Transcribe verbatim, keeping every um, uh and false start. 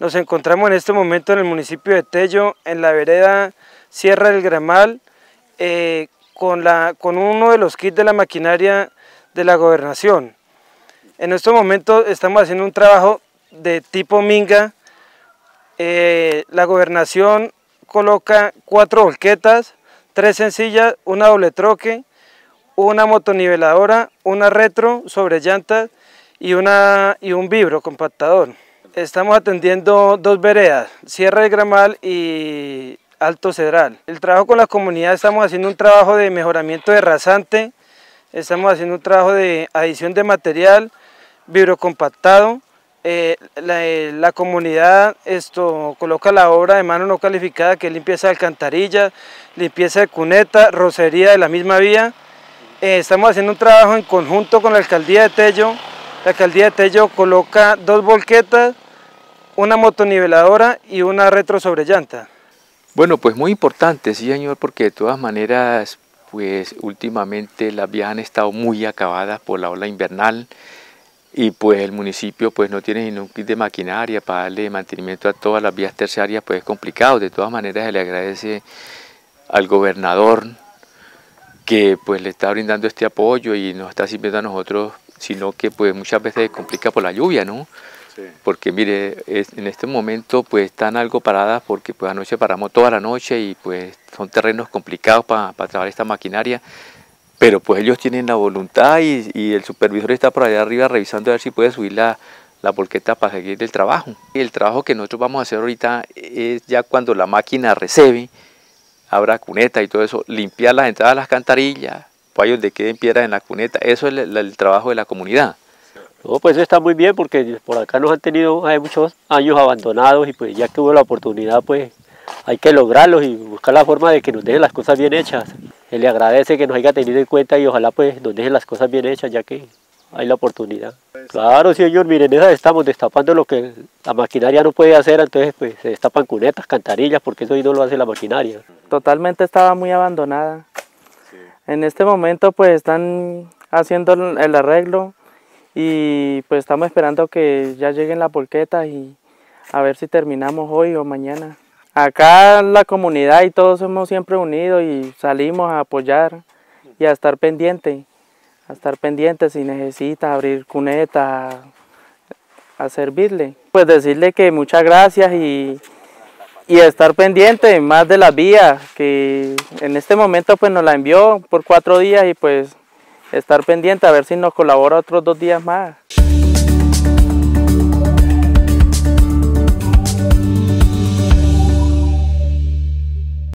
Nos encontramos en este momento en el municipio de Tello, en la vereda Sierra del Gramal, eh, con, la, con uno de los kits de la maquinaria de la gobernación. En estos momentos estamos haciendo un trabajo de tipo minga. Eh, la gobernación coloca cuatro volquetas, tres sencillas, una doble troque, una motoniveladora, una retro sobre llantas y, una, y un vibro compactador. Estamos atendiendo dos veredas, Sierra del Gramal y Alto Cedral. El trabajo con la comunidad, estamos haciendo un trabajo de mejoramiento de rasante, estamos haciendo un trabajo de adición de material, vibro compactado. Eh, la, eh, la comunidad esto, coloca la obra de mano no calificada, que es limpieza de alcantarillas, limpieza de cuneta, rocería de la misma vía. Eh, estamos haciendo un trabajo en conjunto con la alcaldía de Tello. La alcaldía de Tello coloca dos volquetas, una motoniveladora y una retro sobre llanta. Bueno, pues muy importante, sí señor, porque de todas maneras, pues últimamente las vías han estado muy acabadas por la ola invernal y pues el municipio pues no tiene ningún kit de maquinaria para darle mantenimiento a todas las vías terciarias, pues es complicado. De todas maneras se le agradece al gobernador que pues le está brindando este apoyo y nos está sirviendo a nosotros, sino que pues muchas veces se complica por la lluvia, ¿no? Sí. Porque mire, es, en este momento pues están algo paradas porque pues anoche paramos toda la noche y pues son terrenos complicados para pa trabajar esta maquinaria, pero pues ellos tienen la voluntad y, y el supervisor está por allá arriba revisando a ver si puede subir la, la volqueta para seguir el trabajo. Y el trabajo que nosotros vamos a hacer ahorita es ya cuando la máquina recebe, abra cuneta y todo eso, limpiar las entradas de las alcantarillas, para donde queden piedras en la cuneta. Eso es el, el trabajo de la comunidad. No, pues está muy bien porque por acá nos han tenido hay muchos años abandonados y pues ya que hubo la oportunidad pues hay que lograrlos y buscar la forma de que nos dejen las cosas bien hechas. Él le agradece que nos haya tenido en cuenta y ojalá pues nos dejen las cosas bien hechas ya que hay la oportunidad. Claro señor, miren, esas estamos destapando lo que la maquinaria no puede hacer, entonces pues se destapan cunetas, cantarillas, porque eso ahí no lo hace la maquinaria. Totalmente estaba muy abandonada. Sí. En este momento pues están haciendo el arreglo y pues estamos esperando que ya lleguen las volquetas y a ver si terminamos hoy o mañana. Acá la comunidad y todos somos siempre unidos y salimos a apoyar y a estar pendiente, a estar pendiente si necesita abrir cuneta, a servirle. Pues decirle que muchas gracias y, y estar pendiente más de la vía, que en este momento pues nos la envió por cuatro días y pues estar pendiente a ver si nos colabora otros dos días más.